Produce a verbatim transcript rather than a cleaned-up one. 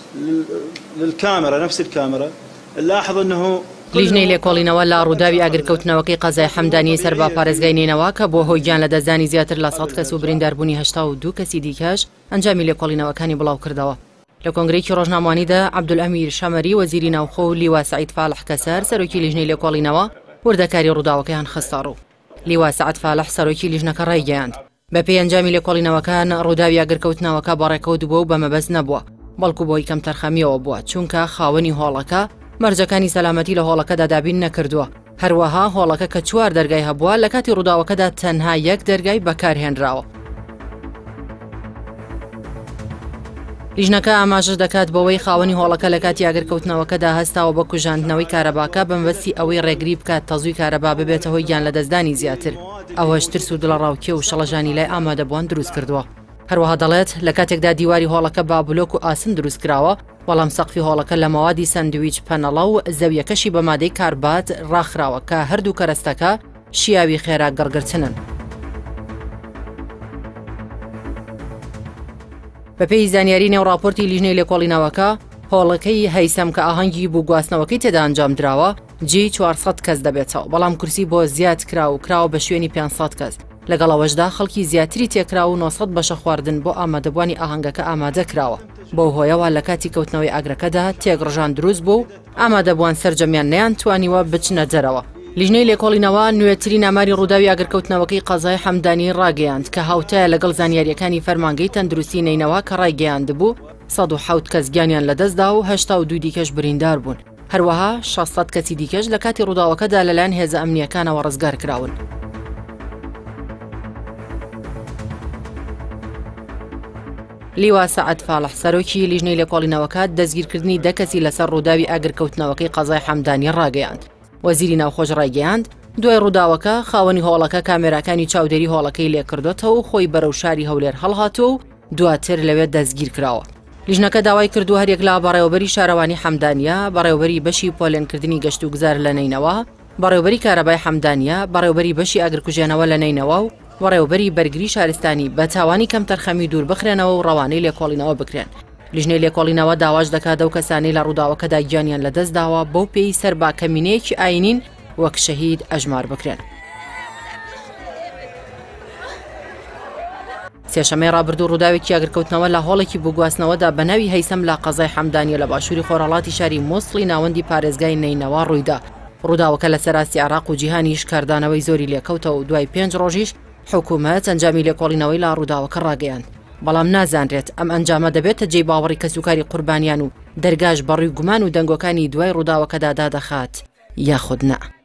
للكاميرا نفس الكاميرا نلاحظ انه لیژنەی لێکۆڵینەوە لە ڕووداوی ئاگرکەوتنەوەکەی قەزای حەمدانی سەربا پارێزگای نینەوە کە بۆ هۆی گیان لە دەستدانی زیاتر لە سەد کەس و برینداربوونی هەشتا و دوو کەسی دیکەش ئەنجامی لێکۆڵینەوەکانی بڵاو کردەوە. لە کۆنگرەیەکی ڕۆژنامەوانیدا عەبدولئەمیر شەمەری وەزیری ناوخۆ و لیوا سەعید فالح کەسەر سەرۆکی لیژنەی لێکۆڵینەوە وردەکاری ڕووداوەکەیان خستە ڕوو. لیوا سەعید فالح سەرۆکی لیژنەکە ڕایگەیاند بە پێی ئەنجامی لێکۆڵینەوەکان ڕووداوی ئاگرکەوتنەوەکە بەڕێکەوت بووە و بە مەبەست نەبووە بەڵکو بۆی کەم تەرخەمیەوە بووە چونکە خاوەنی هۆڵەکە مەرجەکانی سەلامەتی لە هۆڵەکەدا دابین نەکردووە. هەروەها هۆڵەکە کە چوار دەرگای هەبووە لە کاتی ڕووداوەکەدا تەنها یەک دەرگای بەکارهێنراوە. لیژنەکە ئاماژە دەکات بەوەی خاوەنی هۆڵەکە لە کاتی ئاگرکەوتنەوەکەدا هەستاوە بە کوژاندنەوەی کارەباکە بەمەبەستی ئەوەی ڕێگری بکات تەزووی کارەبا ببێتە هۆی گیان لە دەستدانی زیاتر. ئەوەش ترس و دڵەڕاوکێ و شەڵەژانی لای ئامادەبووان دروست کردووە. هەروەها دەڵێت لە کاتێکدا دیواری هۆڵەکە با بلۆک و ئاسن دروست کراوە بەڵام سەقفی هۆڵەکە لە مەوادی ساندویچ پەنەڵە و زەویەکەشی بە مادەی کاربات ڕاخراوە کە هەردوو کەرەستەکە شیاوی خێرا گەڕگرتنن. بەپێی زانیاری نێو راپۆرتی لیژنەی لێکۆڵینەوەکە هۆڵەکەی هەیسەم کە ئاهەنگی بوو گواستنەوەکەی تێدا ئەنجام درراوە جێی چوارسەد کەس دەبێتەوە بەڵام کورسی بۆ زیاد کرا و کراوە بە شوێنی پێنجسەد کەس. لەگەڵەوەشدا خەڵکی زیاتری تێکرا و نۆسەد بەشە خواردن بۆ ئامادەبوانی ئاهەنگەکە ئامادە کراوە. بەو هۆیەوە لە کاتی کەوتنەوەی ئاگرەکەدا تێگڕژان دروست بوو ئامادەبووان سەرجەمیان نەیان توانیوە بچنە دەرەوە. لیژنەی لێکۆڵینەوە نوێترین ئاماری ڕووداوی ئاگرکەوتنەوەکەی قەزای حەمدانی ڕاگەیاند کە هاوتایە لەگەڵ زانیاریەکانی فەرمانگەی تەندروستی نینەوە کە ڕایگەیاند بوو سەد و حەوت کەس گیانیان لەدەستدا و هەشتا و دوو دیکەش بریندار بوون. هەروەها شەشسەد کەسی دیکەش لە کاتی ڕووداوەکەدا لەلایەن هێزە ئەمنیەکانەوە ڕزگار کراون. لیوا سەعید فالح سەرۆکی لیژنەی لێکۆڵینەوەکە دەستگیرکردنی دە کەسی لەسەر ڕووداوی ئاگرکەوتنەوەکەی قەزای حەمدانی ڕاگەیاند. وەزیری ناوخۆش ڕایگەیاند دوای ڕووداوەکە خاوەنی هۆڵەکە کامێراکانی چاودێری هۆڵەکەی لێکردوێتەوە و خۆی بەرەو شاری هەولێر هەڵهاتووە و دواتر لەوێ دەستگیر کراوە. لیژنەکە داوای کردو هەرێک لە بەڕێوەبەری شارەوانی حەمدانیە، بەڕێوەبەری بەشی پۆلێنکردنی گەشت و گوزار لە نینەوە، بەڕێوەبەری کارەبای حەمدانیە، بەڕێوەبەری بەشی ئاگرکوژێنەوە لە نینەوە و بەڕێوەبەری بەرگری شارستانی بە تاوانی کەم تەرخەمی دوور بخرێنەوە و ڕەوانەی لێکۆڵینەوە بکرێن. لیژنەی لێکۆڵینەوە داواش دەکات ئەو کەسانەی لە ڕووداوەکەدا گیانیان لەدەستداوە بەو پێی سەربا کەمینەیەکی ئاینین وەک شەهید ئەژمار بکرێن. سێشەمەی ڕابردوو ڕووداوێکی ئاگرکەوتنەوە لە هۆڵێکی بووگواستنەوەدا بە ناوی هەیسەم لە قەزای حەمدانیە لە باشووری خۆرهەڵاتی شاری مووسڵی ناوەندی پارێزگای نینەوە ڕوویدا. ڕووداوەکە لە سەراستی عێراق و جیهانیش کاردانەوەی زۆری لێکەوتەوە و دوای پێنج ڕۆژیش حکوومەت ئەنجامی لێکۆڵینەوەی لە ڕووداوەکە ڕاگەیاند. بەڵام نازانرێت ئەم ئەنجامە دەبێتە جێی باوەڕی کەسوکاری قوربانیان و دەرگاش بەڕووی گومان و دەنگۆکانی دوای ڕووداوەکەدا دادەخات یاخود نە.